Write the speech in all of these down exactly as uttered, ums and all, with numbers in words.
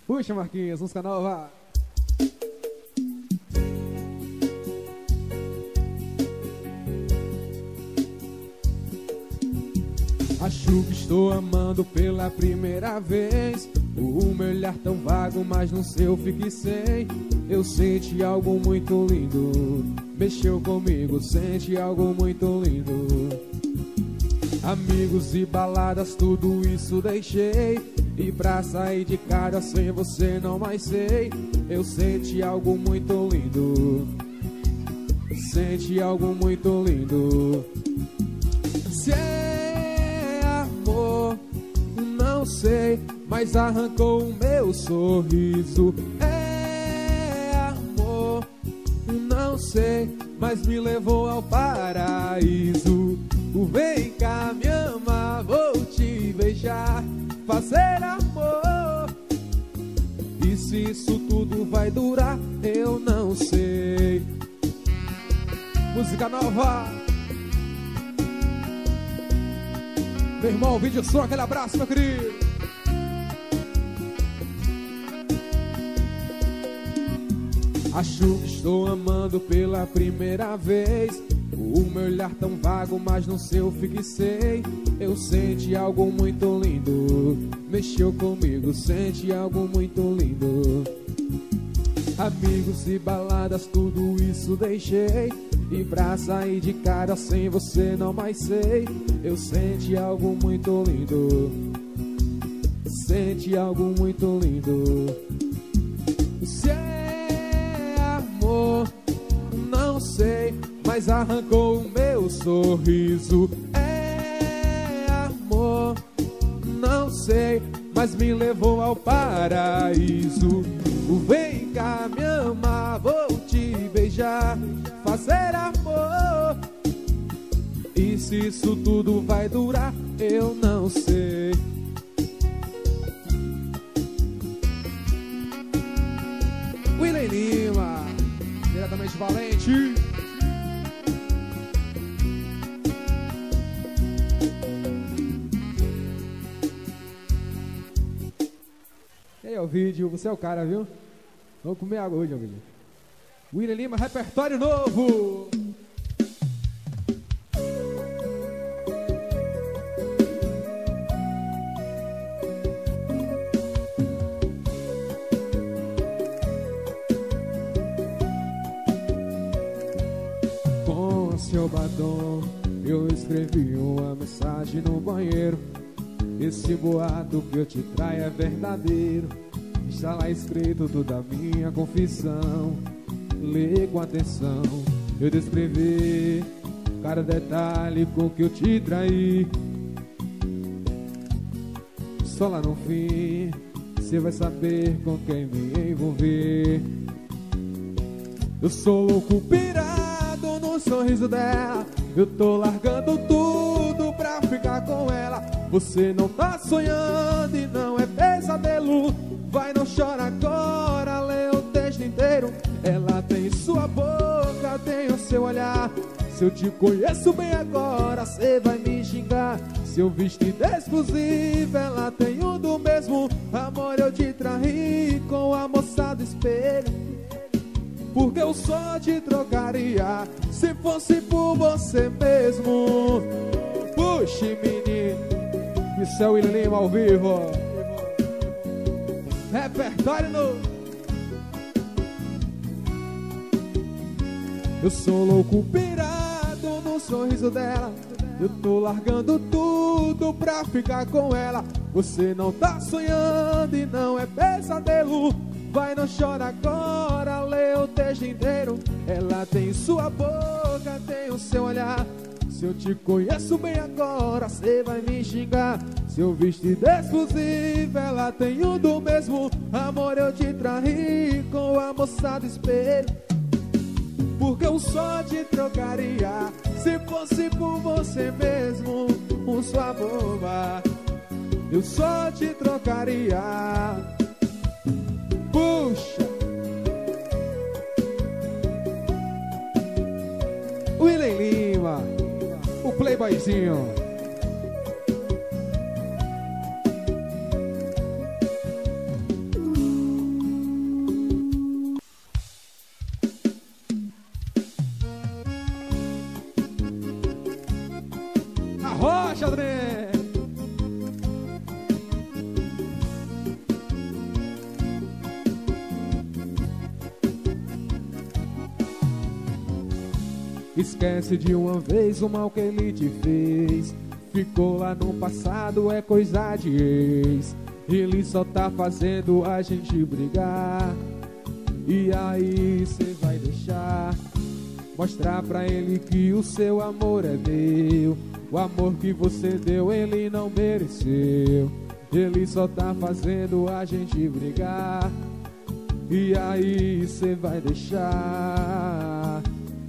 Puxa, Marquinhos, música nova. Acho que estou amando pela primeira vez. O meu olhar tão vago, mas no seu fixei. Eu senti algo muito lindo. Mexeu comigo, senti algo muito lindo. Amigos e baladas, tudo isso deixei. E pra sair de casa sem você não mais sei. Eu senti algo muito lindo. Senti algo muito lindo. Se é amor, não sei, mas arrancou o meu sorriso. É amor, não sei, mas me levou ao paraíso. Vem cá, me ama, vou te beijar, fazer amor. E se isso tudo vai durar, eu não sei. Música nova. Meu irmão, vídeo som, aquele abraço, meu querido. Acho que estou amando pela primeira vez. O meu olhar tão vago, mas no seu fixei. Eu senti algo muito lindo. Mexeu comigo, senti algo muito lindo. Amigos e baladas, tudo isso deixei. E pra sair de cara sem você não mais sei. Eu senti algo muito lindo. Senti algo muito lindo. Se é amor, não sei, mas arrancou o meu sorriso. É amor, não sei, mas me levou ao paraíso. Vem cá, me ama, vou te beijar, fazer amor. E se isso tudo vai durar, eu não sei. William Lima, diretamente Valente. E aí, Ovidio, você é o cara, viu? Vamos comer água hoje, Ovidio. William Lima, repertório novo. Com seu batom, eu escrevi uma mensagem no banheiro. Esse boato que eu te traio é verdadeiro. Está lá escrito toda a minha confissão. Lê com atenção, eu descrevi cada detalhe com que eu te traí. Só lá no fim você vai saber com quem me envolver. Eu sou louco pirado no sorriso dela. Eu tô largando tudo pra ficar com ela. Você não tá sonhando e não é pesadelo. Vai, não chora agora, lê o texto inteiro. Ela tem sua boca, tem o seu olhar. Se eu te conheço bem agora, cê vai me xingar. Seu vestido exclusivo, ela tem um do mesmo. Amor, eu te traí com a moça do espelho. Porque eu só te trocaria se fosse por você mesmo. Puxe, menino. Isso é o William Lima ao vivo. Repertório novo. Eu sou louco pirado no sorriso dela. Eu tô largando tudo pra ficar com ela. Você não tá sonhando e não é pesadelo. Vai, não chora agora, lê o texto inteiro. Ela tem sua boca, tem o seu olhar. Se eu te conheço bem agora, cê vai me xingar. Seu vestido exclusivo, ela tem um do mesmo. Amor, eu te traí com a moça do espelho. Porque eu só te trocaria se fosse por você mesmo. Um sua boba, eu só te trocaria. Puxa! William Lima, o playboyzinho. Arrocha, trem. Esquece de uma vez o mal que ele te fez. Ficou lá no passado, é coisa de ex. Ele só tá fazendo a gente brigar. E aí cê vai deixar mostrar pra ele que o seu amor é meu. O amor que você deu ele não mereceu. Ele só tá fazendo a gente brigar. E aí cê vai deixar.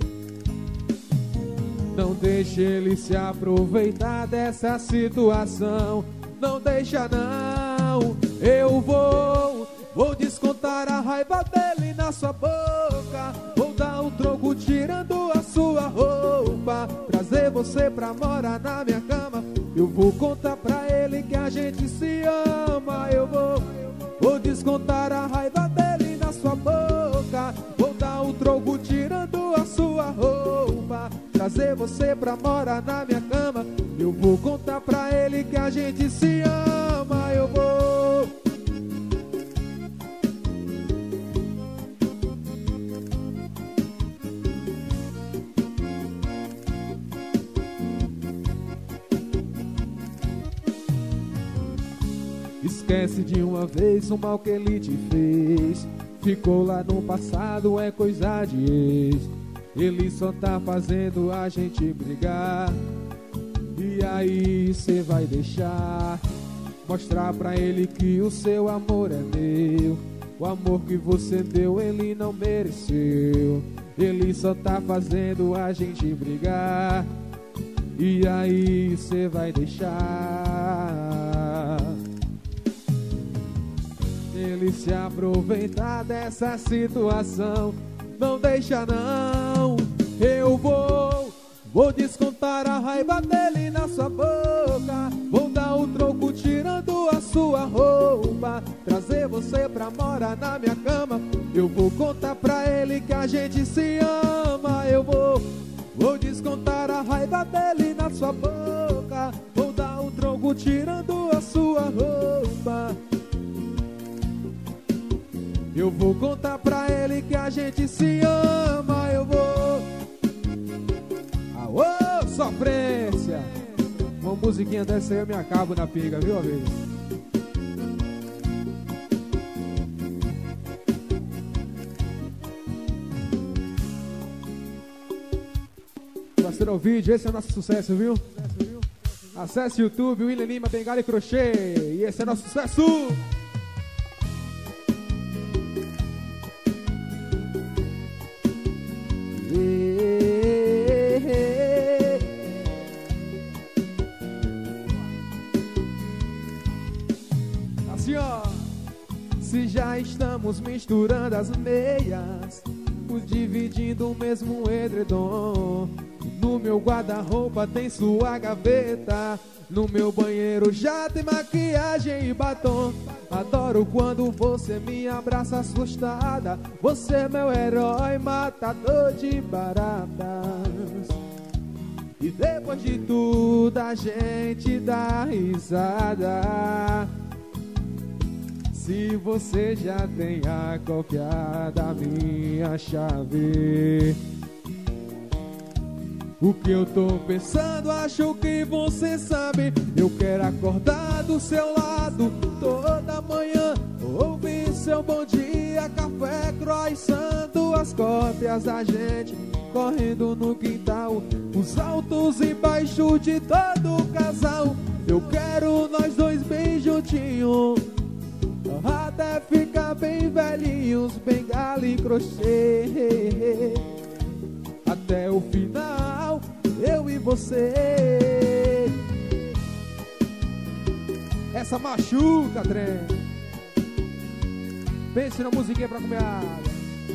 Não deixe ele se aproveitar dessa situação. Não deixa não. Eu vou, vou descontar a raiva dele na sua boca. Vou dar um troco tirando a sua roupa. Trazer você pra morar na minha cama. Eu vou contar pra ele que a gente se ama. Eu vou, vou descontar a raiva dele na sua boca. Vou dar um troco tirando a sua roupa. Trazer você pra morar na minha cama. Eu vou contar pra ele que a gente se ama. Eu vou. Esquece de uma vez o mal que ele te fez. Ficou lá no passado, é coisa de ex. Ele só tá fazendo a gente brigar. E aí cê vai deixar mostrar pra ele que o seu amor é meu. O amor que você deu ele não mereceu. Ele só tá fazendo a gente brigar. E aí cê vai deixar ele se aproveitar dessa situação. Não deixa não. Eu vou, vou descontar a raiva dele na sua boca. Vou dar o troco tirando a sua roupa. Trazer você pra morar na minha cama. Eu vou contar pra ele que a gente se ama. Eu vou, vou descontar a raiva dele na sua boca. Vou dar o troco tirando a sua roupa. Eu vou contar pra ele que a gente se ama. Eu vou. Aô, sofrência. Uma musiquinha dessa aí eu me acabo na pinga, viu, amigo? Gostando do vídeo, esse é o nosso sucesso, viu? Acesse o YouTube, William Lima, Bengala e Crochê. E esse é o nosso sucesso. Assim, ó. Se já estamos misturando as meias, os dividindo o mesmo edredom. No meu guarda-roupa tem sua gaveta. No meu banheiro já tem maquiagem e batom. Adoro quando você me abraça assustada. Você é meu herói, matador de baratas. E depois de tudo a gente dá risada. Se você já tem a cópia da minha chave, o que eu tô pensando, acho que você sabe. Eu quero acordar do seu lado toda manhã, ouvir seu bom dia, café, croissant, as cópias da gente correndo no quintal, os altos e baixos de todo o casal. Eu quero nós dois bem juntinhos, até ficar bem velhinhos, bengala e crochê. Até o final, eu e você. Essa machuca, trem. Pense na musiquinha pra comer água.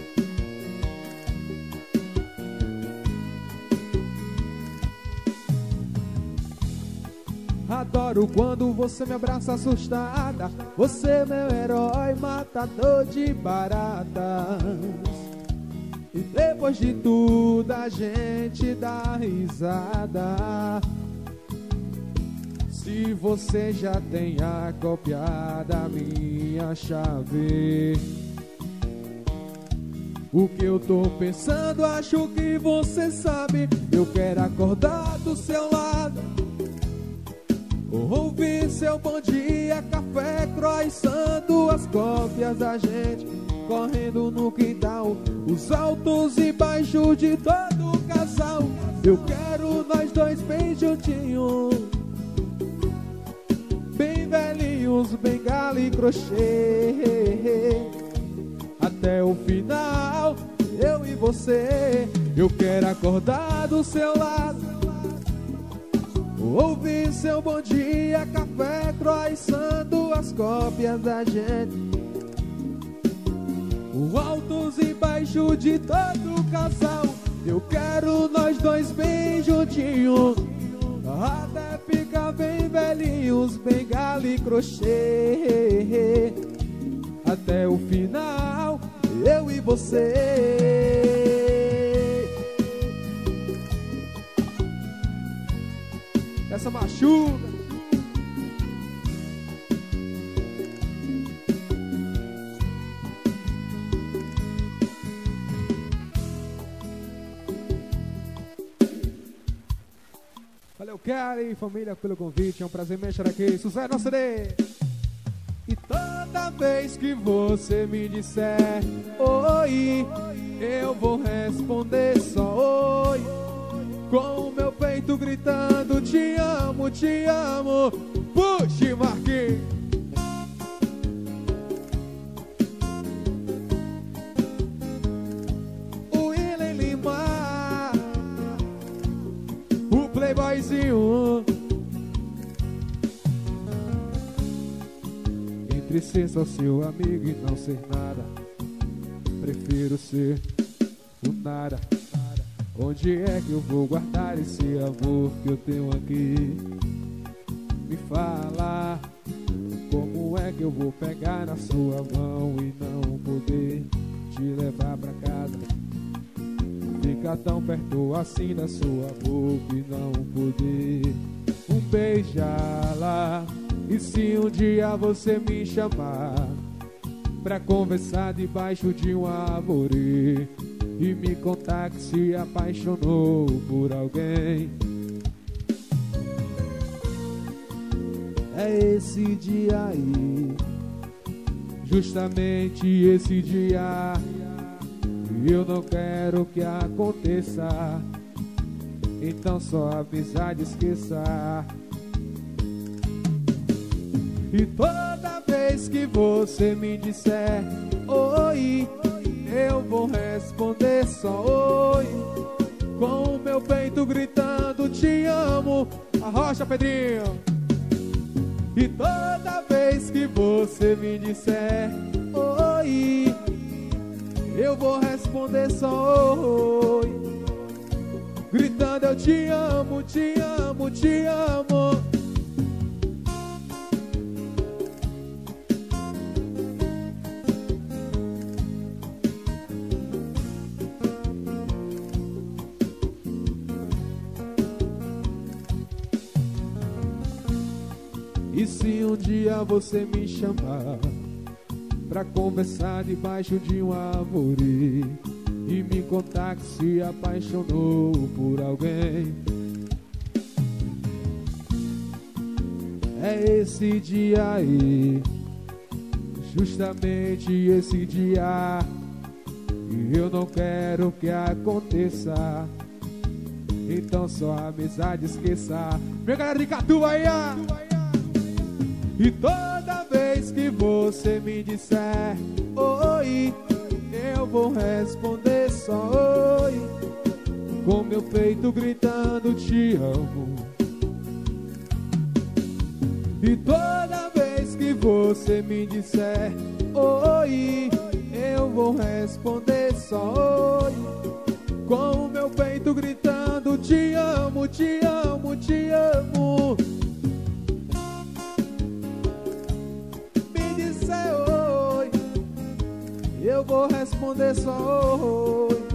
Adoro quando você me abraça assustada. Você é meu herói, matador de baratas. E depois de tudo a gente dá risada. Se você já tem a cópia da minha chave, o que eu tô pensando, acho que você sabe. Eu quero acordar do seu lado, ouvir seu bom dia, café, croissant, duas cópias da gente correndo no quintal, os altos e baixos de todo o casal. Eu quero nós dois bem juntinhos, bem velhinhos, bengala e crochê, até o final, eu e você. Eu quero acordar do seu lado, ouvir seu bom dia, café, croissant, duas cópias da gente, o altos e baixos de todo o casal. Eu quero nós dois bem juntinhos, até ficar bem velhinhos, bengala e crochê, até o final, eu e você. Essa machuca. Valeu, cara e família, pelo convite. É um prazer me achar aqui. Sucesso no C D. E toda vez que você me disser oi, eu vou responder só oi, com o meu peito gritando te amo, te amo. Puxe, Marquinhos. O William Lima, o playboyzinho. Entre ser só seu amigo e não ser nada, prefiro ser o nada. Onde é que eu vou guardar esse amor que eu tenho aqui? Me fala, como é que eu vou pegar na sua mão e não poder te levar pra casa? Ficar tão perto assim da sua boca e não poder um beijá-la. E se um dia você me chamar pra conversar debaixo de uma árvore e me contar que se apaixonou por alguém, é esse dia aí, justamente esse dia. E eu não quero que aconteça, então só a amizade esqueça. E toda vez que você me disser oi, eu vou responder só oi, com o meu peito gritando te amo. Arrocha, Pedrinho. E toda vez que você me disser oi, eu vou responder só oi, gritando eu te amo, te amo, te amo. E se um dia você me chamar pra conversar debaixo de uma árvore e me contar que se apaixonou por alguém, é esse dia aí, justamente esse dia. E eu não quero que aconteça, então só a amizade esqueça. Minha galera de Catuba aí, ó. E toda vez que você me disser oi, eu vou responder só oi, com meu peito gritando te amo. E toda vez que você me disser oi, eu vou responder só oi, com o meu peito gritando te amo, te amo, te amo. Oi, eu vou responder só oi,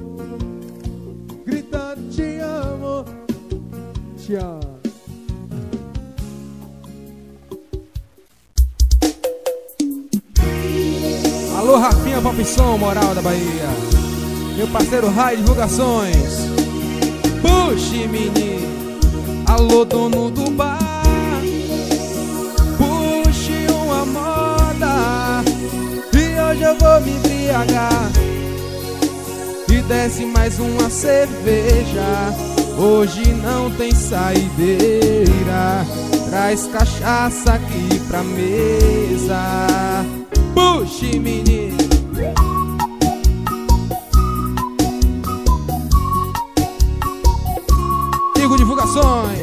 gritando te amo, te amo. Alô, Rafinha Popson, Moral da Bahia. Meu parceiro Rai Divulgações. Puxe, menino. Alô, dono do bar. Puxe uma moda e hoje eu vou me embriagar. E desce mais uma cerveja. Hoje não tem saideira. Traz cachaça aqui pra mesa. Puxe, menino. Digo Divulgações.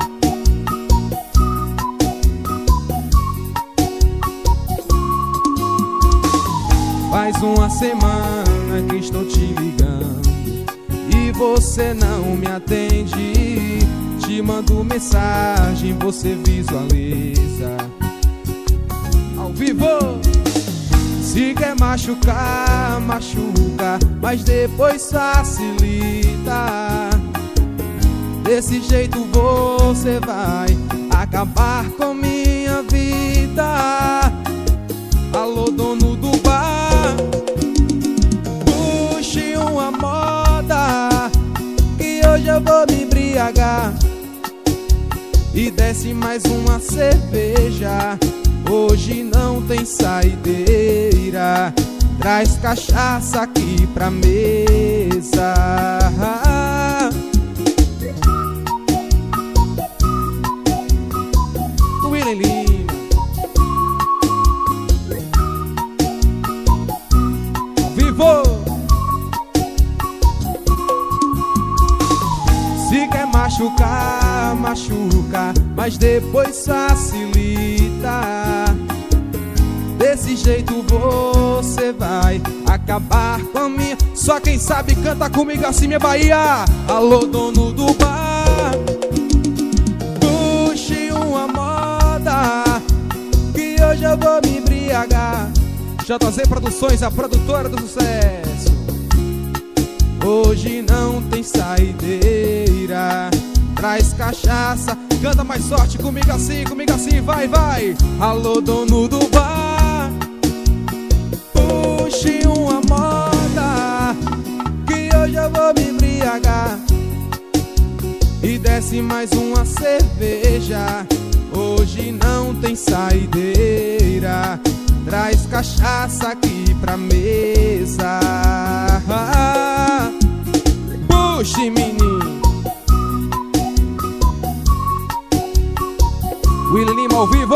Faz uma semana que estou te ligando e você não me atende. Te mando mensagem, você visualiza ao vivo. Se quer machucar, machuca, mas depois facilita. Desse jeito você vai acabar com minha vida. Alô, dono do bar, puxe uma moda que hoje eu vou me embriagar. E desce mais uma cerveja. Hoje não tem saideira. Traz cachaça aqui pra mesa. William Lima. Vivo. Se quer machucar, machuca, mas depois facilita. Desse jeito você vai acabar com a minha. Só quem sabe canta comigo assim, minha Bahia. Alô, dono do bar, puxe uma moda que hoje eu vou me embriagar. J Z Produções, a produtora do sucesso. Hoje não tem saideira. Traz cachaça, canta mais sorte comigo assim, comigo assim, vai, vai. Alô, dono do bar, puxe uma moda que hoje eu vou me embriagar. E desce mais uma cerveja. Hoje não tem saideira. Traz cachaça aqui pra mesa. Puxe, menino. William Lima ao vivo.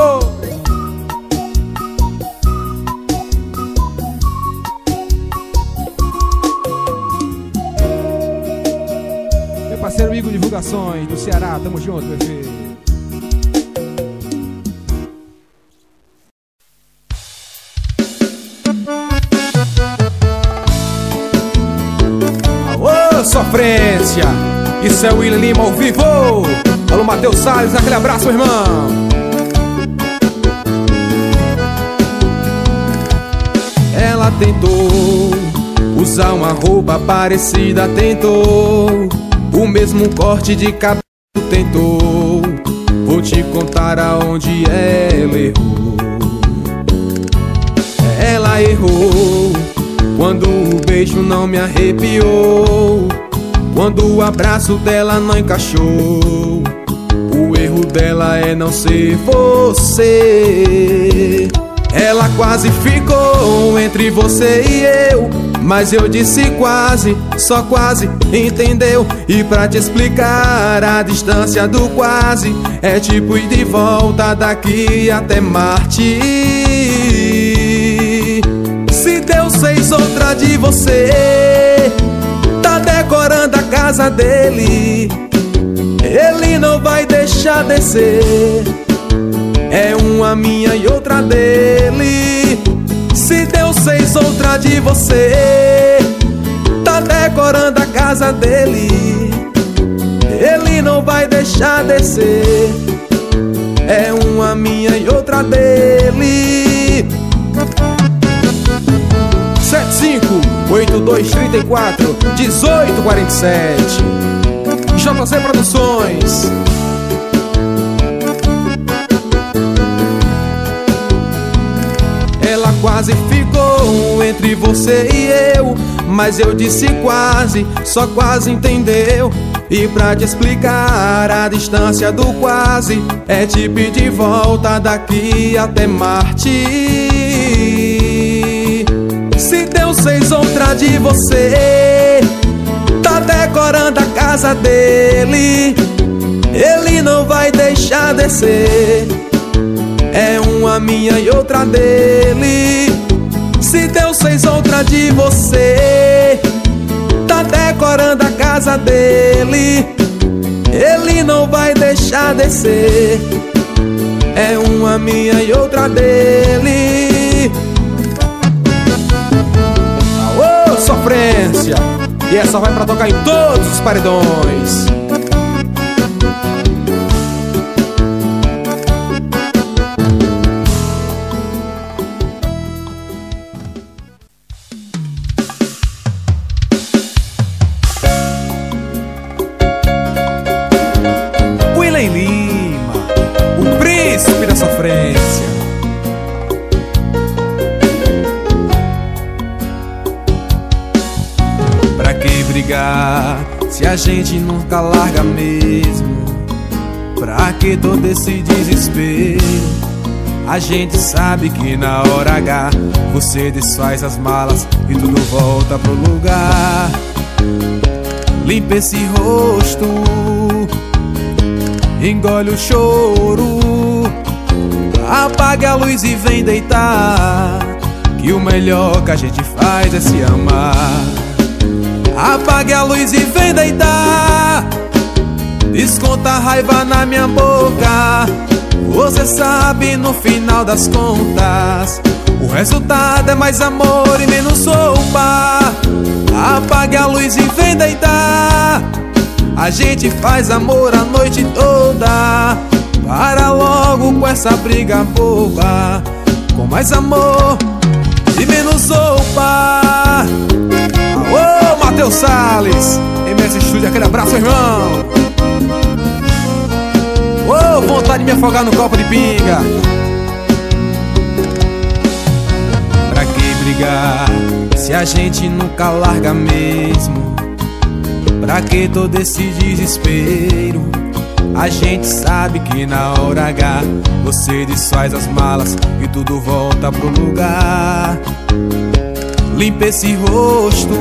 Meu parceiro Igor Divulgações do Ceará, tamo junto, meu filho. Alô, sofrência. Isso é o William Lima ao vivo. Alô, Matheus Salles, aquele abraço, meu irmão. Ela tentou usar uma roupa parecida, tentou o mesmo corte de cabelo, tentou. Vou te contar aonde ela errou. Ela errou quando o beijo não me arrepiou, quando o abraço dela não encaixou. O erro dela é não ser você. Ela quase ficou entre você e eu, mas eu disse quase, só quase, entendeu? E pra te explicar, a distância do quase é tipo ir de volta daqui até Marte. Se Deus fez outra de você, tá decorando a casa dele, ele não vai deixar descer. É uma minha e outra dele. Se Deus fez outra de você, tá decorando a casa dele, ele não vai deixar descer. É uma minha e outra dele. Sete cinco oito dois três quatro dezoito quarenta e sete. J C Produções. Ela quase ficou ficou entre você e eu, mas eu disse quase, só quase entendeu. E pra te explicar a distância do quase, é te pedir volta daqui até Marte. Se Deus fez outra de você, tá decorando a casa dele, ele não vai deixar descer. É uma minha e outra dele. Se Deus fez outra de você, tá decorando a casa dele, ele não vai deixar descer. É uma minha e outra dele. Aô, sofrência! E essa vai pra tocar em todos os paredões. Se a gente nunca larga mesmo, pra que todo esse desespero? A gente sabe que na hora H você desfaz as malas e tudo volta pro lugar. Limpa esse rosto, engole o choro, apaga a luz e vem deitar, que o melhor que a gente faz é se amar. Apague a luz e vem deitar, desconta a raiva na minha boca. Você sabe no final das contas, o resultado é mais amor e menos roupa. Apague a luz e vem deitar, a gente faz amor a noite toda. Para logo com essa briga boba, com mais amor e menos roupa. Ô, Matheus Salles, M S Studio, aquele abraço, irmão. Ô, vontade de me afogar no copo de pinga. Pra que brigar, se a gente nunca larga mesmo? Pra que todo esse desespero? A gente sabe que na hora H você desfaz as malas e tudo volta pro lugar. Limpa esse rosto,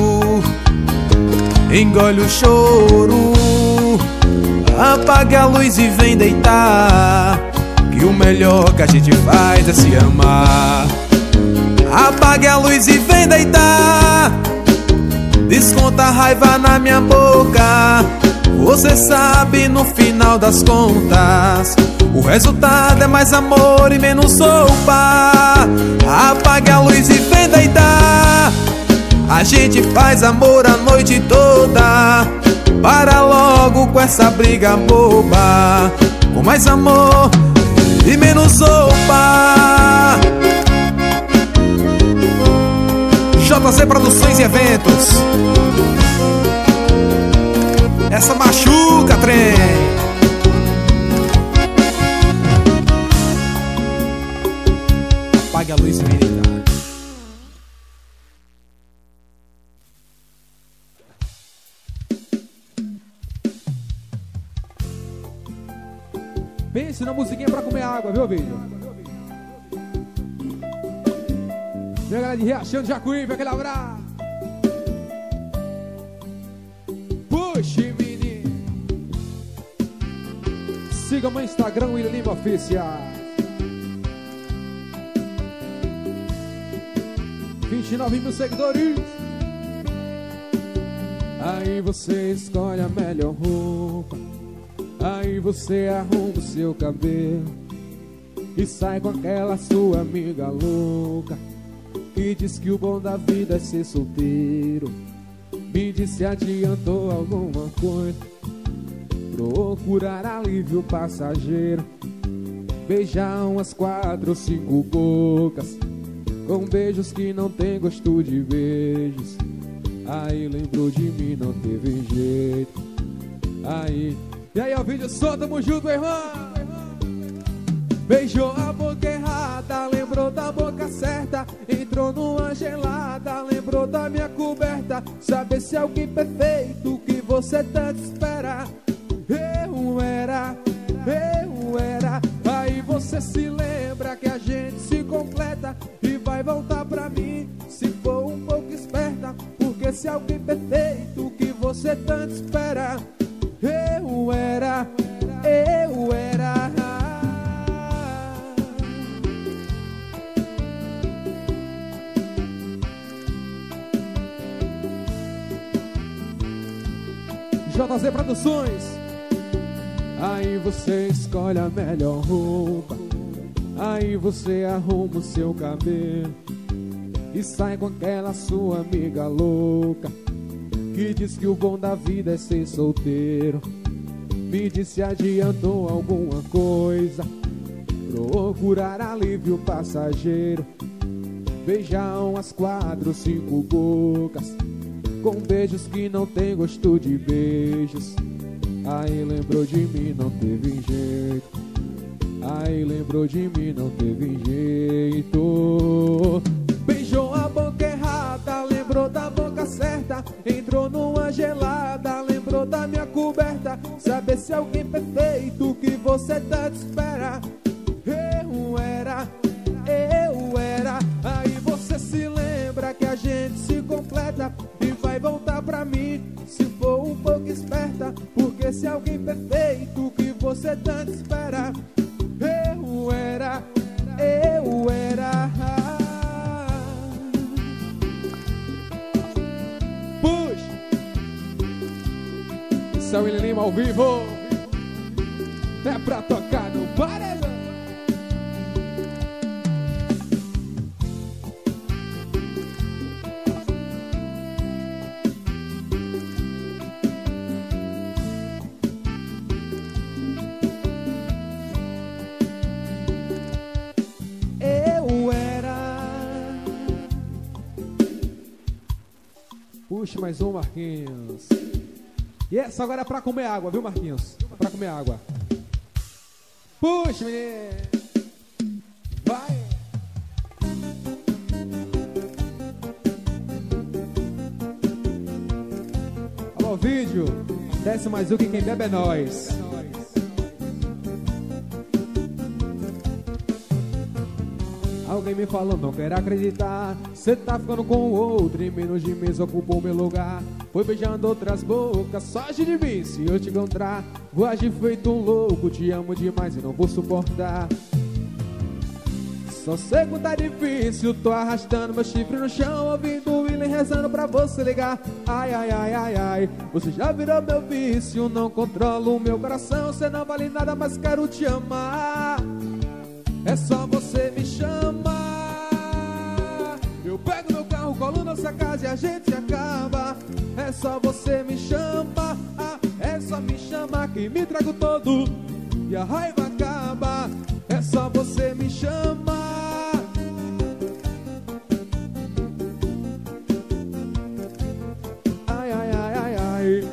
engole o choro, apaga a luz e vem deitar, que o melhor que a gente faz é se amar. Apague a luz e vem deitar, desconta a raiva na minha boca. Você sabe no final das contas, o resultado é mais amor e menos roupa. Apague a luz e vem deitar, a gente faz amor a noite toda. Para logo com essa briga boba, com mais amor e menos roupa. J C Produções e Eventos. Essa machuca, trem. Apague a luz e vem deitar. Pense na musiquinha pra comer água, viu, vídeo? Minha galera de Riachão de Jacuípe, aquele abraço. Puxe, menino. Siga meu Instagram, William Lima Oficial. vinte e nove mil seguidores. Aí você escolhe a melhor roupa, aí você arruma o seu cabelo e sai com aquela sua amiga louca que diz que o bom da vida é ser solteiro. Me diz se adiantou alguma coisa, procurar alívio passageiro, beijar umas quatro ou cinco bocas, com beijos que não tem gosto de beijos. Aí lembrou de mim, não teve jeito. Aí, e aí, ó, vídeo só, tamo junto, irmão. Beijou a boca errada, lembrou da boca certa. Entrou numa gelada, lembrou da minha coberta. Saber se alguém perfeito que você tanto espera. Eu era, eu era. Aí você se lembra que a gente se completa e vai voltar pra mim se for um pouco esperta. Porque se alguém perfeito que você tanto espera. Eu era, eu era. J Z Produções. Aí você escolhe a melhor roupa, aí você arruma o seu cabelo e sai com aquela sua amiga louca que diz que o bom da vida é ser solteiro. Me diz se adiantou alguma coisa, procurar alívio passageiro. Beijar umas quatro, cinco bocas com beijos que não tem gosto de beijos. Aí lembrou de mim, não teve jeito. Aí lembrou de mim, não teve jeito. Beijou a boca errada, lembrou da boca certa. Entrou numa gelada, lembrou da minha coberta. Saber se alguém perfeito que você tanto espera. Eu era, eu era. Aí você se lembra que a gente se completa e vai voltar pra mim se for um pouco esperta. Porque se alguém perfeito que você tanto espera. Eu era, eu era. Puxa! Isso é o William Lima ao vivo. É pra tocar no paredão. Puxa, mais um, Marquinhos. E essa agora é pra comer água, viu, Marquinhos? É pra comer água. Puxa, menino. Vai. Alô, vídeo. Desce mais um que quem bebe é nós. Alguém me falou, não quero acreditar. Cê tá ficando com o outro, em menos de mês ocupou meu lugar. Foi beijando outras bocas, só de mim. Se eu te encontrar, vou agir feito um louco. Te amo demais e não vou suportar. Só sei que tá difícil, tô arrastando meu chifre no chão, ouvindo o William rezando pra você ligar. Ai, ai, ai, ai, ai, você já virou meu vício, não controlo o meu coração. Cê não vale nada, mas quero te amar. É só você me chamar. Eu pego meu carro, colo na sua casa e a gente acaba. É só você me chamar. Ah, é só me chamar que me trago todo e a raiva acaba. É só você me chamar. Ai, ai, ai, ai, ai.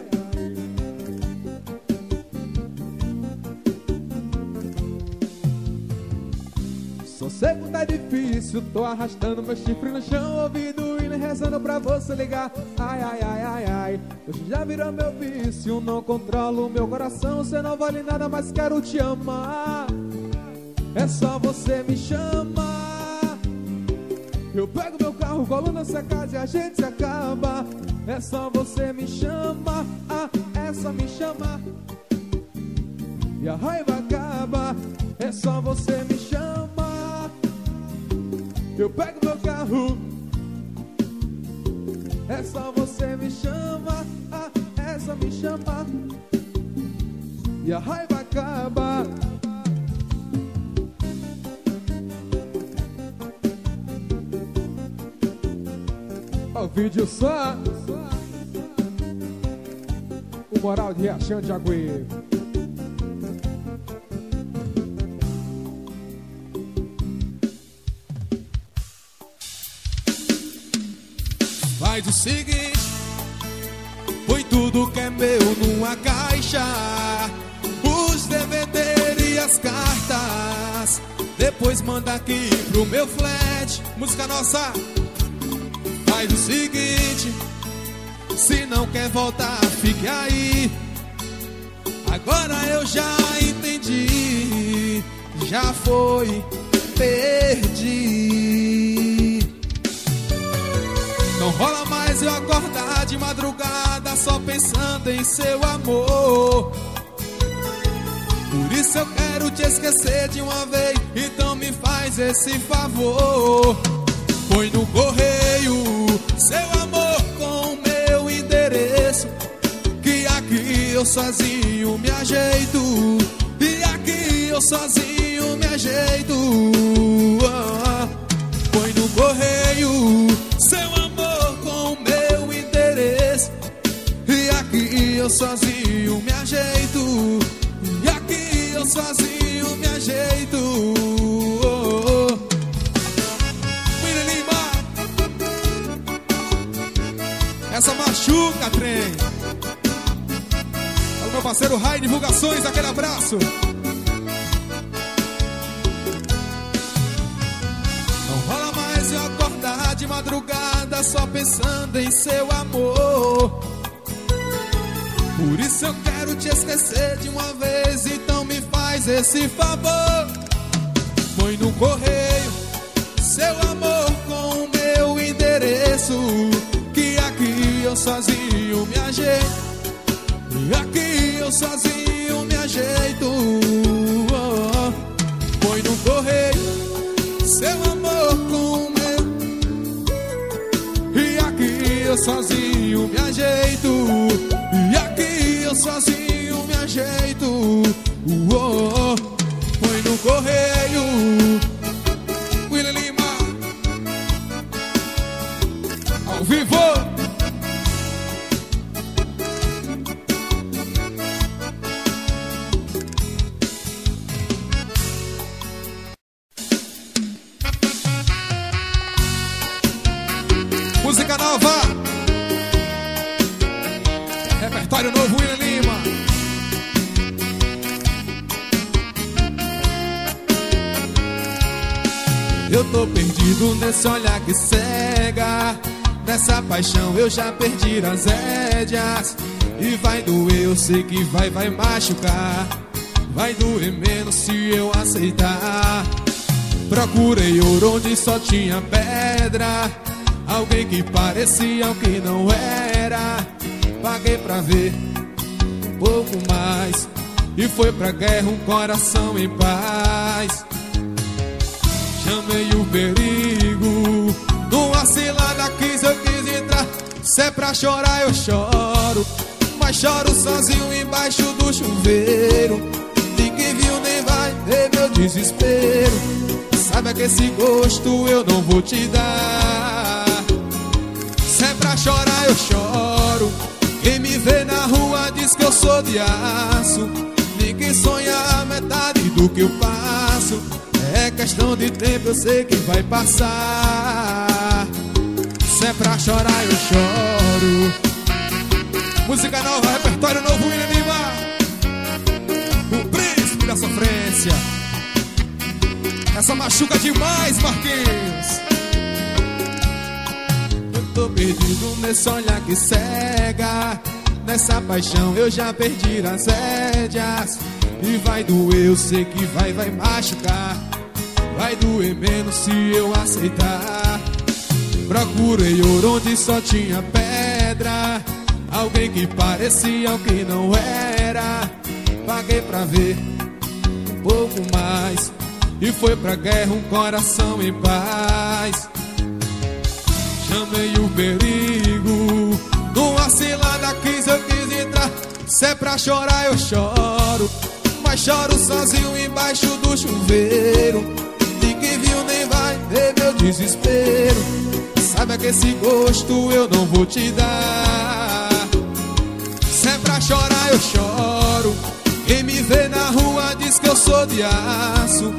Só sei que tá difícil, tô arrastando meu chifre no chão, ouvindo e rezando pra você ligar. Ai, ai, ai, ai, ai, você já virou meu vício, não controlo o meu coração. Você não vale nada, mas quero te amar. É só você me chamar. Eu pego meu carro, colo na sua casa e a gente se acaba. É só você me chamar. Ah, é só me chamar e a raiva acaba. É só você me chamar. Eu pego meu carro. É só você me chamar. Ah, é só me chamar e a raiva acaba. Ó o vídeo só. O Moral de Riachão de Jaguí. Faz o seguinte, põe tudo que é meu numa caixa, os D V D e as cartas, depois manda aqui pro meu flat. Música nossa. Faz o seguinte, se não quer voltar, fique aí. Agora eu já entendi, já foi, perdi. Não rola mais eu acordar de madrugada só pensando em seu amor. Por isso eu quero te esquecer de uma vez, então me faz esse favor. Põe no correio seu amor com o meu endereço, que aqui eu sozinho me ajeito, e aqui eu sozinho me ajeito. Ah, põe no correio seu amor com o meu endereço, e aqui eu sozinho me ajeito, e aqui eu sozinho me ajeito. Essa machuca, trem. É o meu parceiro Rai Divulgações, aquele abraço. Não rola mais eu acordar de madrugada só pensando em seu amor. Por isso eu quero te esquecer de uma vez, então me faz esse favor. Põe no correio seu amor com o meu endereço, que aqui eu sozinho me ajeito, e aqui eu sozinho me ajeito. Oh, põe no correio seu amor com o meu, e aqui eu sozinho me ajeito, e aqui eu sozinho me ajeito. Oh, põe no correio William Lima ao vivo. Música nova, repertório novo, William Lima. Eu tô perdido nesse olhar que cega, nessa paixão eu já perdi as rédeas. E vai doer, eu sei que vai, vai machucar. Vai doer menos se eu aceitar. Procurei ouro onde só tinha pedra, alguém que parecia o que não era. Paguei pra ver um pouco mais, e foi pra guerra um coração em paz. Chamei o perigo, numa cilada quis, eu quis entrar. Se é pra chorar eu choro, mas choro sozinho embaixo do chuveiro. Ninguém viu nem vai ver meu desespero. Saiba que esse gosto eu não vou te dar. Se é pra chorar eu choro, quem me vê na rua diz que eu sou de aço. Ninguém sonha a metade do que eu passo. É questão de tempo, eu sei que vai passar. Se é pra chorar eu choro. Música nova, repertório novo, William Lima, o príncipe da sofrência. Essa machuca demais, Marquinhos. Eu tô perdido nesse olhar que cega, nessa paixão eu já perdi as rédeas. E vai doer, eu sei que vai, vai machucar. Vai doer menos se eu aceitar. Procurei ouro onde só tinha pedra, alguém que parecia o que não era. Paguei pra ver um pouco mais, e foi pra guerra um coração em paz. Chamei o perigo, numa cilada quis, eu quis entrar. Se é pra chorar eu choro, mas choro sozinho embaixo do chuveiro. Ninguém viu nem vai ver meu desespero. Saiba que esse gosto eu não vou te dar. Se é pra chorar eu choro, quem me vê na rua diz que eu sou de aço.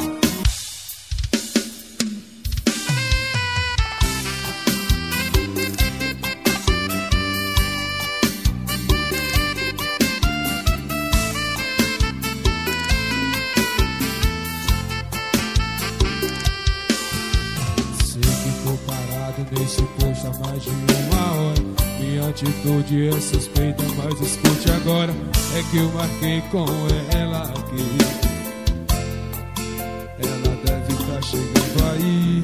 nesse posto há mais de uma hora. Minha atitude é suspeita, mas escute agora. É que eu marquei com ela aqui. Ela deve estar chegando aí.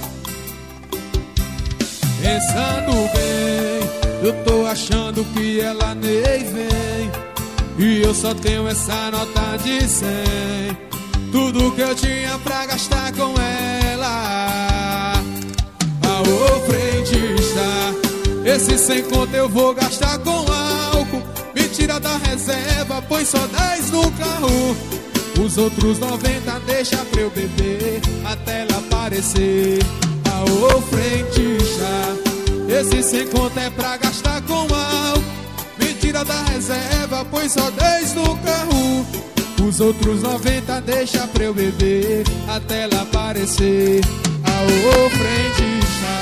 Pensando bem, eu tô achando que ela nem vem. E eu só tenho essa nota de cem. Tudo que eu tinha pra gastar com ela. Aô, frentista, esse sem conto eu vou gastar com álcool. Me tira da reserva, põe só dez no carro. Os outros noventa deixa pra eu beber até ela aparecer. Aô, frentista, esse sem conto é pra gastar com álcool. Me tira da reserva, põe só dez no carro. Os outros noventa deixa pra eu beber até ela aparecer. Aô, frentista.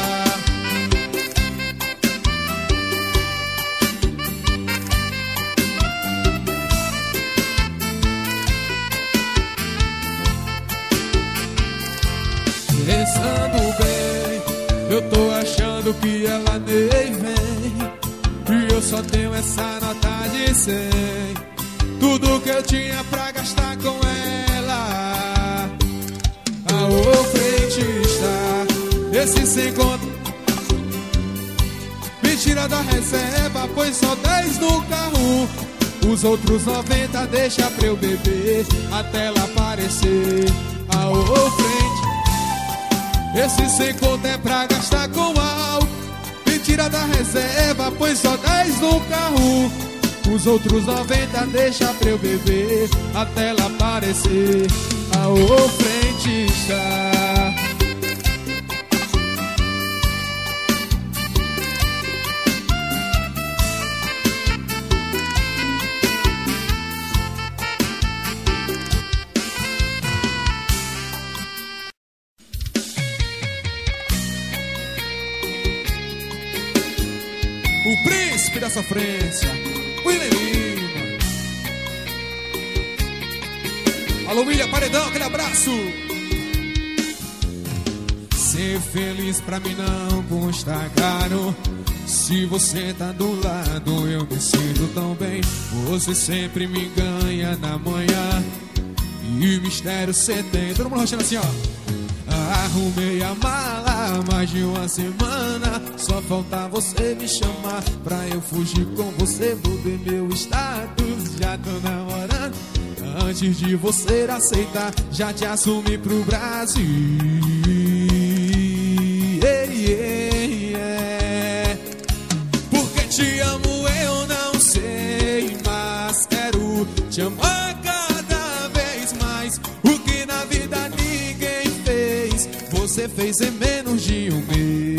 Pensando bem, eu tô achando que ela nem vem. E eu só tenho essa nota de cem. Tudo que eu tinha pra gastar com ela. Aô, frentista, esse sem conto me tira da reserva, põe só dez no carro. Os outros noventa deixa pra eu beber até ela aparecer. Aô, frente, esse sem conto é pra gastar com álcool. Me tira da reserva, põe só dez no carro. Os outros noventa deixa pra eu beber até ela aparecer. Aô, frentista. O príncipe da sofrência, William Lima. Alô, William Paredão, aquele abraço. Ser feliz pra mim não custa caro. Se você tá do lado eu me sinto tão bem. Você sempre me ganha na manhã. E mistério cê tem. Todo mundo rochando assim, ó. Arrumei a mala há mais de uma semana. Só falta você me chamar pra eu fugir com você. Mudei meu status, já tô namorando. Antes de você aceitar, já te assumi pro Brasil. Yeah, yeah, yeah. Porque te amo eu não sei, mas quero te amar cada vez mais. O que na vida ninguém fez, você fez em menos de um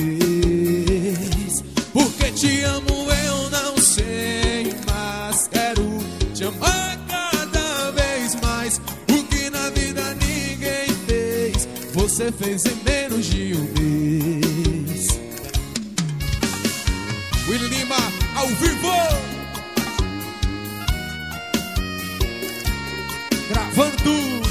mês. Porque te amo eu não sei, mas quero te amar cada vez mais. O que na vida ninguém fez, você fez em menos de um mês. William Lima, ao vivo, gravando tudo.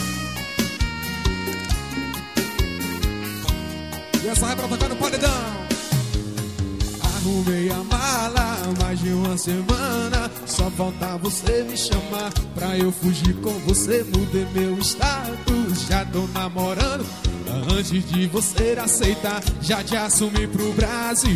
E essa é pra tocar no paredão. Arrumei a mala há mais de uma semana. Só falta você me chamar pra eu fugir com você. Mudei meu status, já tô namorando. Antes de você aceitar, já te assumi pro Brasil.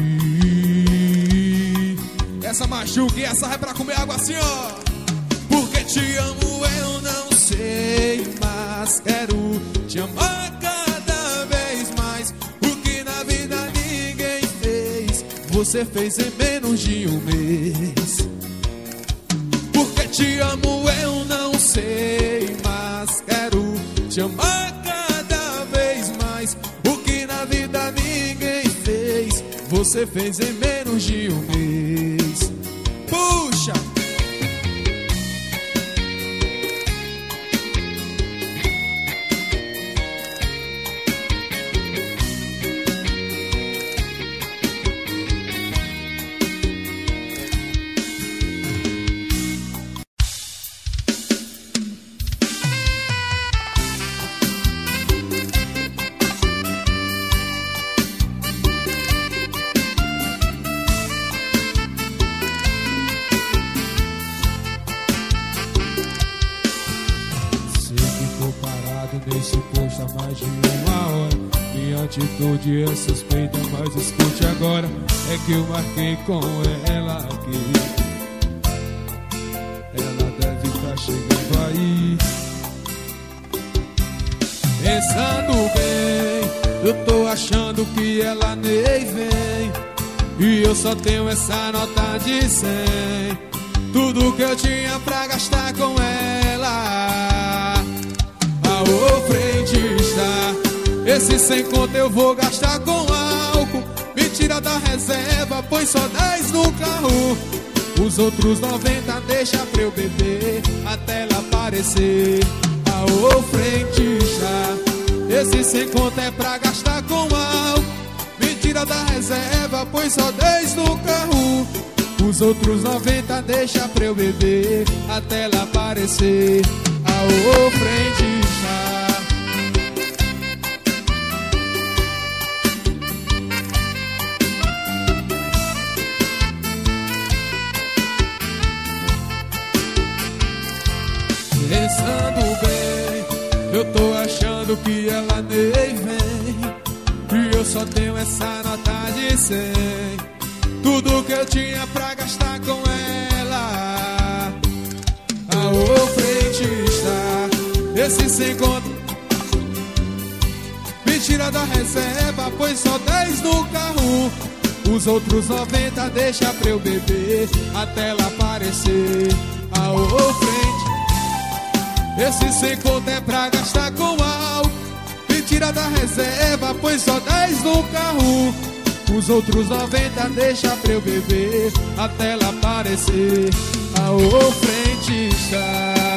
Essa machuca e essa é pra comer água assim, ó. Porque te amo eu não sei, mas quero te amar cada vez mais. O que na vida ninguém fez, você fez em menos de um mês. Porque te amo eu não sei, mas quero te amar cada vez mais. O que na vida ninguém fez, você fez em menos de um mês. Puxa! Todo dia é suspeita, mas escute agora. É que eu marquei com ela aqui. Ela deve estar chegando aí. Pensando bem, eu tô achando que ela nem vem. E eu só tenho essa nota de cem. Tudo que eu tinha pra gastar com ela. Aô, frentista, esse sem conta eu vou gastar com álcool. Me tira da reserva, põe só dez no carro. Os outros noventa deixa pra eu beber até ela aparecer. Aô, frentista, esse sem conta é pra gastar com álcool. Me tira da reserva, põe só dez no carro. Os outros noventa deixa pra eu beber até ela aparecer. Aô, frentista. Pensando bem, eu tô achando que ela nem vem. E eu só tenho essa nota de cem. Tudo que eu tinha pra gastar com ela. Aô, frentista, esse sem conta me tira da reserva, põe só dez no carro. Os outros noventa deixa pra eu beber até ela aparecer. Aô, frente, esse sem conta é pra gastar com álcool. Me tira da reserva, põe só dez no carro. Os outros noventa deixa pra eu beber até ela aparecer. Aô, frentista.